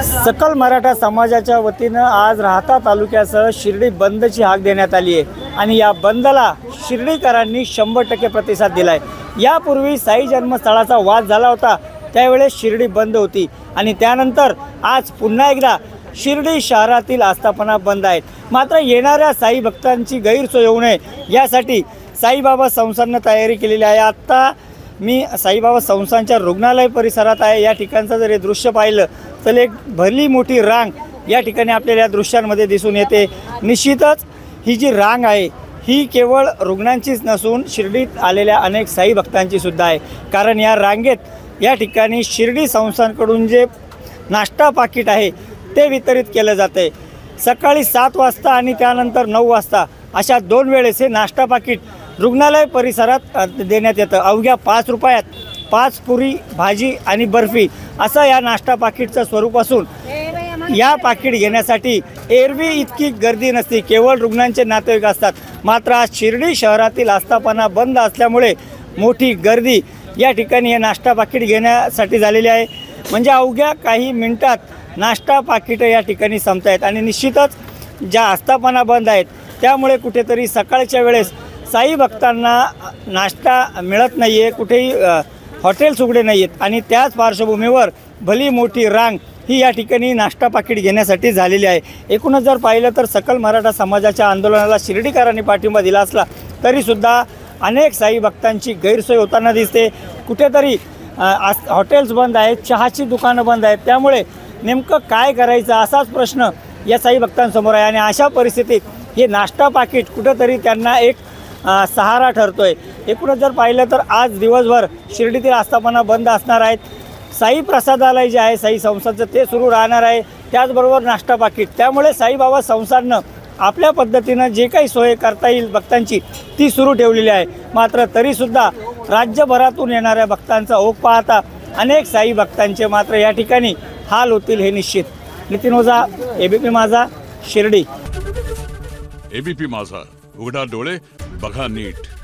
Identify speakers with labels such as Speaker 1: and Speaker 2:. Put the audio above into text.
Speaker 1: सकल मराठा समाजाच्या वतीनं आज राहता तालुक्यासह शिर्डी बंदची हाक देण्यात आली आहे आणि या बंदला शिर्डीकरांनी 100% प्रतिसाद दिला आहे। यापूर्वी साई जन्मस्थळाचा वाद झाला होता, त्यावेळेस शिर्डी बंद होती आणि त्यानंतर आज पुन्हा एकदा शिर्डी शहरातील आस्थापना बंद आहेत। मात्र येणाऱ्या साई भक्तांची गैरसोय होऊ नये यासाठी साईबाबा संस्थांनं तयारी केलेली आहे। आत्ता मी साईबाबा संस्थांच्या रुग्णालय परिसरात आहे। या ठिकाणचं जर हे दृश्य पाहिलं तर एक भली मोठी रांग या ठिकाणी आपल्याला या दृश्यांमध्ये दिसून येते। निश्चितच ही जी रांग आहे ही केवळ रुग्णांचीच नसून शिर्डीत आलेल्या अनेक साई भक्तांची सुद्धा आहे, कारण या रांगेत या ठिकाणी शिर्डी संस्थांकडून जे नाश्ता पाकिट आहे ते वितरित केलं जाते। सकाळी 7 वाजता आणि त्यानंतर 9 वाजता अशा 2 वेळेस हे नाश्ता पाकिट रुग्णालय परिसरात देण्यात येतं। अवघ्या 5 रुपयात 5 पुरी भाजी आणि बर्फी असं या नाश्ता पाकिटचं स्वरूप असून या पाकिट घेण्यासाठी एरवी इतकी गर्दी नसते, केवळ रुग्णांचे नातेवाईक असतात। मात्र आज शिर्डी शहरातील आस्थापना बंद असल्यामुळे मोठी गर्दी या ठिकाणी हे नाश्ता पाकिट घेण्यासाठी झालेली आहे। म्हणजे अवघ्या काही मिनिटात नाश्ता पाकिटं या ठिकाणी संपत आहेत आणि निश्चितच ज्या आस्थापना बंद आहेत त्यामुळे कुठेतरी सकाळच्या वेळेस साई भक्तांना नाश्ता मिळत नाही आहे, कुठेही हॉटेल्स उघडे नाही आहेत आणि त्याच पार्श्वभूमीवर भली मोठी रांग ही या ठिकाणी नाश्ता पाकिट घेण्यासाठी झालेली आहे। एकूणच जर पाहिलं तर सकल मराठा समाजाच्या आंदोलनाला शिर्डीकरांनी पाठिंबा दिला असला तरीसुद्धा अनेक साई भक्तांची गैरसोय होताना दिसते। कुठेतरी हॉटेल्स बंद आहेत, चहाची दुकानं बंद आहेत, त्यामुळे नेमकं काय करायचं असाच प्रश्न या साई भक्तांसमोर आहे आणि अशा परिस्थितीत हे नाश्ता पाकिट कुठेतरी त्यांना एक सहारा ठरतो आहे। एकूणच जर पाहिलं तर आज दिवसभर शिर्डीतील आस्थापना बंद असणार आहेत। साई प्रसादालय जे आहे साई संस्थांचं ते सुरू राहणार आहे, त्याचबरोबर नाश्ता पाकिट। त्यामुळे साईबाबा संस्थांनं आपल्या पद्धतीनं जे काही सोय करता येईल भक्तांची ती सुरू ठेवलेली आहे। मात्र तरीसुद्धा राज्यभरातून येणाऱ्या भक्तांचा ओघ पाहता अनेक साई भक्तांचे मात्र या ठिकाणी हाल होतील हे निश्चित। नितीन ओझा, एबीपी माझा, शिर्डी।
Speaker 2: एबीपी माझा, उघडा डोळे बघा नीट।